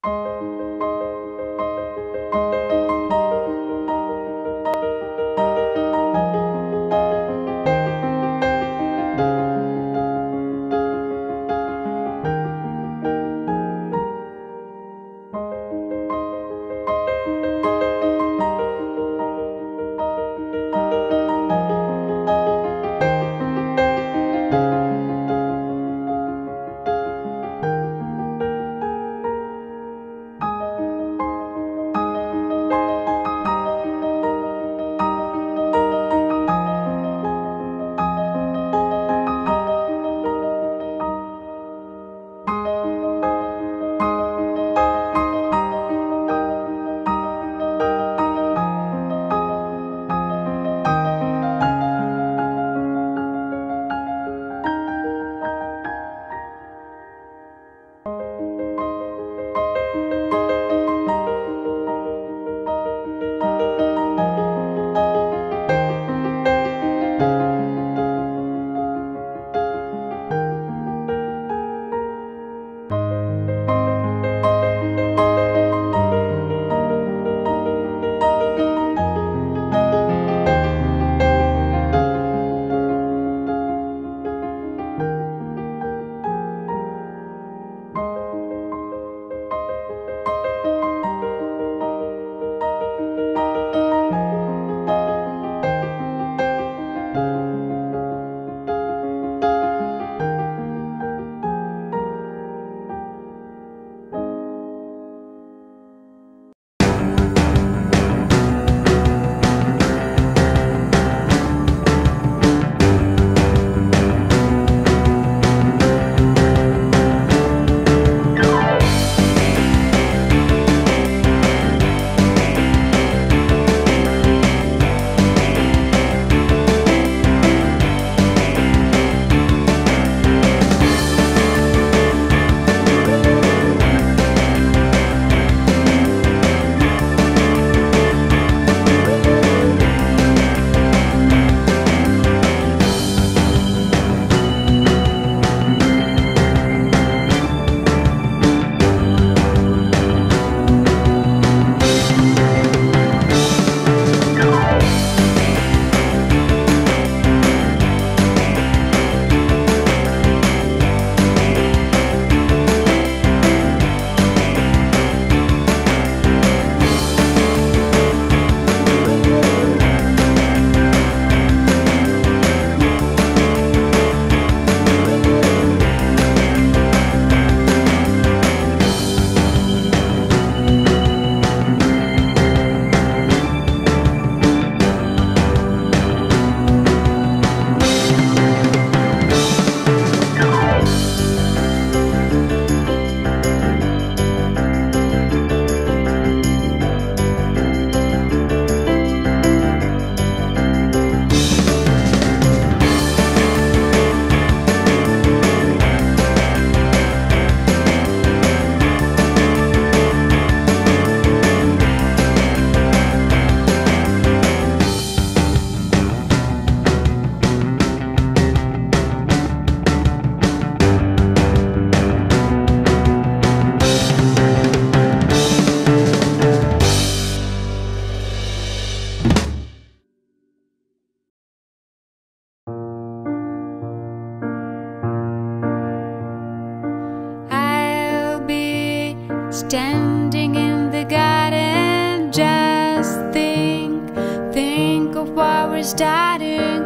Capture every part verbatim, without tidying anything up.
Standing in the garden, just think, think of what we're starting.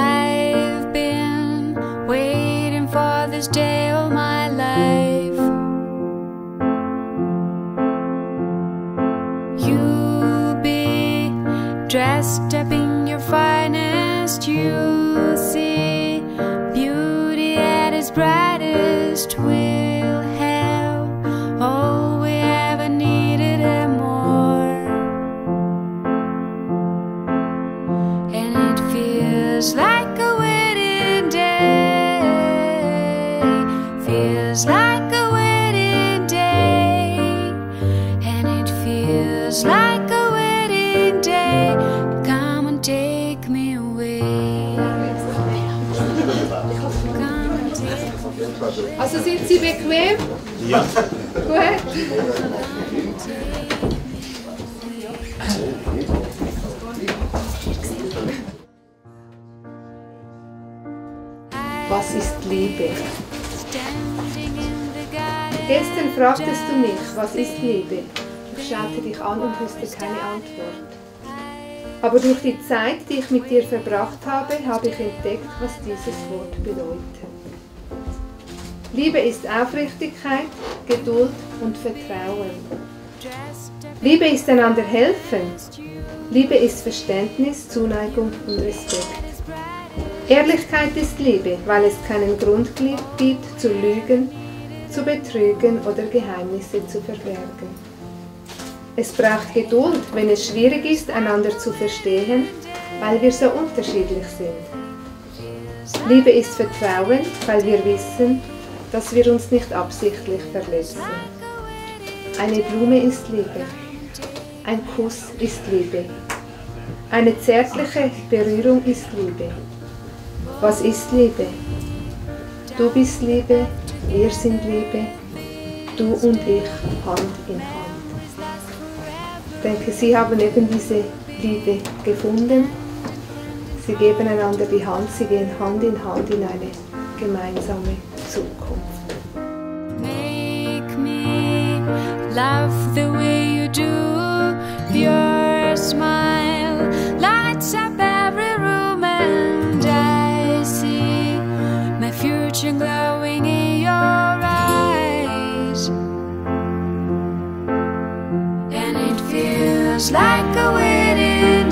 I've been waiting for this day all my life. You'll be dressed up in your finest. You'll see beauty at its brightest. We'll have all we ever needed and more. And it feels like a wedding day. Feels like a wedding day. And it feels like a wedding day. Come and take me away. Come and take me away. Also sind Sie bequem? Ja. Gut. Was ist Liebe? Gestern fragtest du mich, was ist Liebe? Ich schaute dich an und wusste keine Antwort. Aber durch die Zeit, die ich mit dir verbracht habe, habe ich entdeckt, was dieses Wort bedeutet. Liebe ist Aufrichtigkeit, Geduld und Vertrauen. Liebe ist einander helfen. Liebe ist Verständnis, Zuneigung und Respekt. Ehrlichkeit ist Liebe, weil es keinen Grund gibt, zu lügen, zu betrügen oder Geheimnisse zu verbergen. Es braucht Geduld, wenn es schwierig ist, einander zu verstehen, weil wir so unterschiedlich sind. Liebe ist Vertrauen, weil wir wissen, dass wir uns nicht absichtlich verletzen. Eine Blume ist Liebe. Ein Kuss ist Liebe. Eine zärtliche Berührung ist Liebe. Was ist Liebe? Du bist Liebe, wir sind Liebe, du und ich Hand in Hand. Ich denke, sie haben eben diese Liebe gefunden. Sie geben einander die Hand, sie gehen Hand in Hand in eine gemeinsame Zukunft. Make me love the way you do. Your smile lights up every room, and I see my future glowing in your eyes. And it feels like a wedding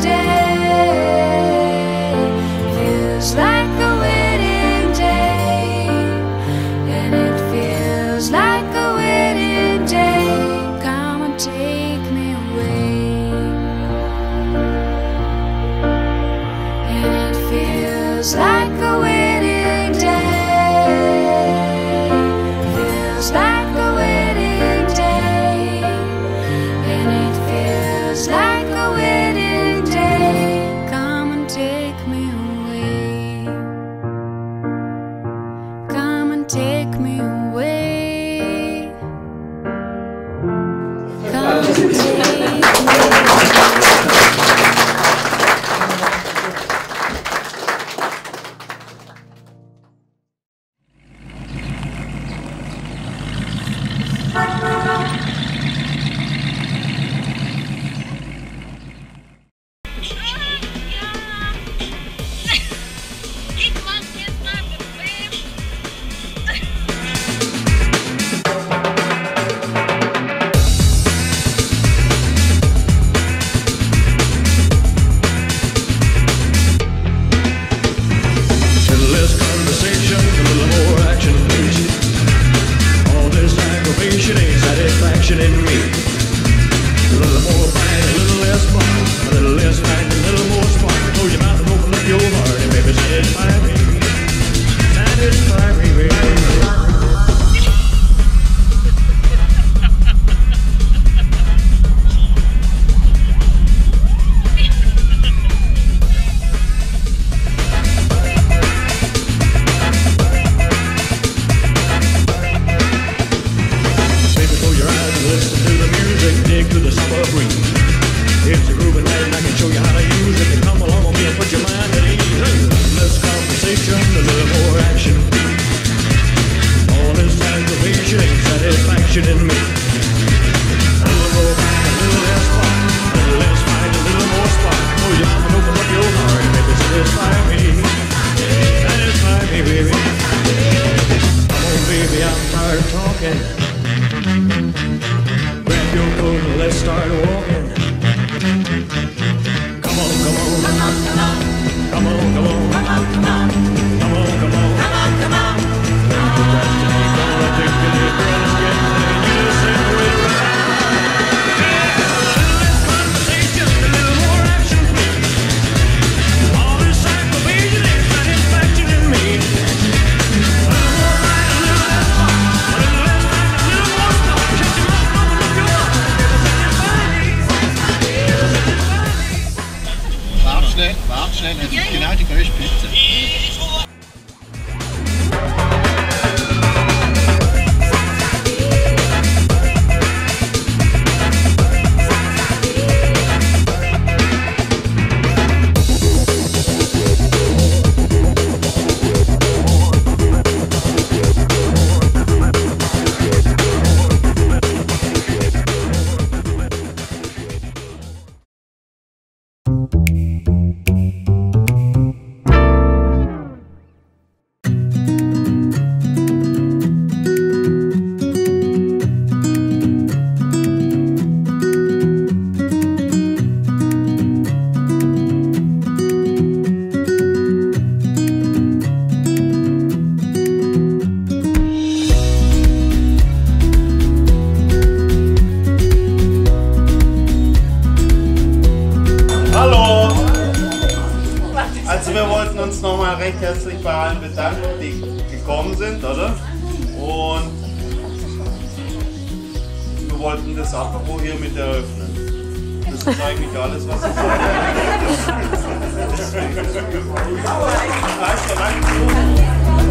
day. Feels like a wedding day. And it feels like a wedding day. Come and take me away. And it feels like a wedding day. Feels like a wedding day. And it feels like a wedding day. Come and take me away. Come and take me away. Come and take me away. Genau die größte Spitze. nochmal recht herzlich bei allen bedanken, die gekommen sind, oder? Und wir wollten das Apero hiermit eröffnen. Das ist eigentlich alles, was ich sage. Also, danke.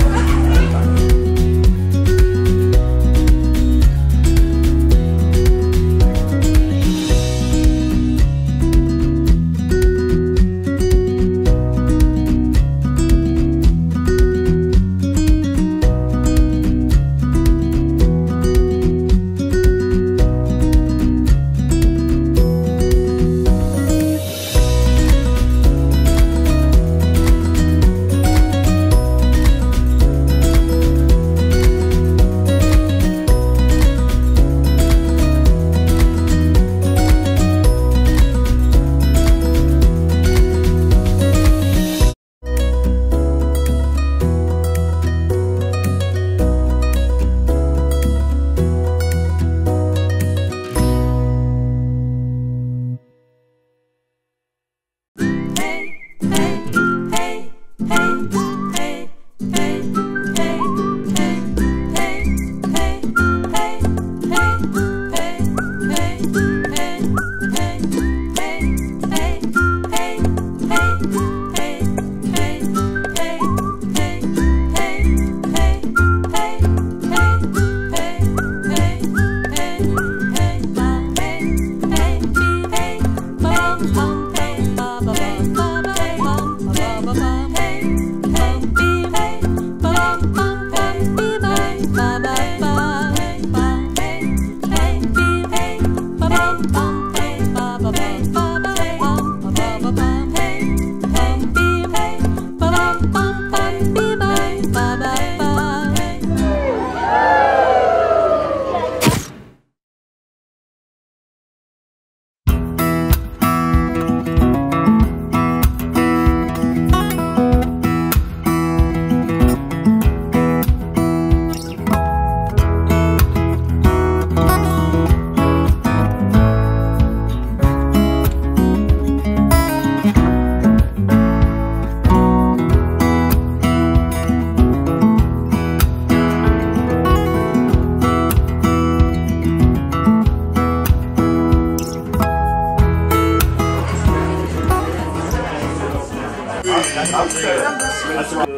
Also, äh,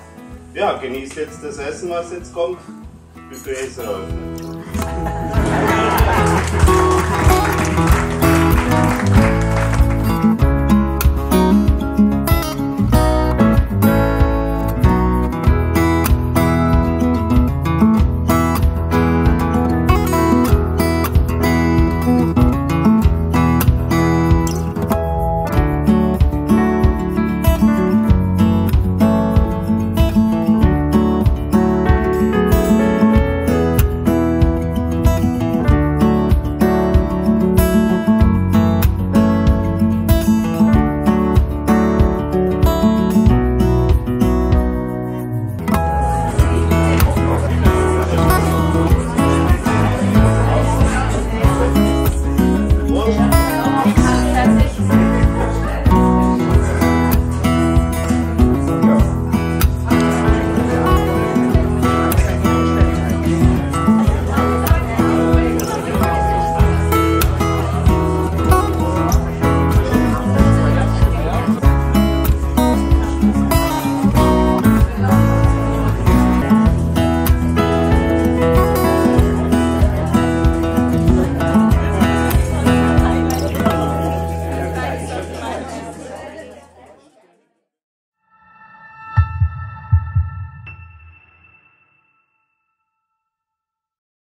ja, genießt jetzt das Essen, was jetzt kommt, bis wir es eröffnen.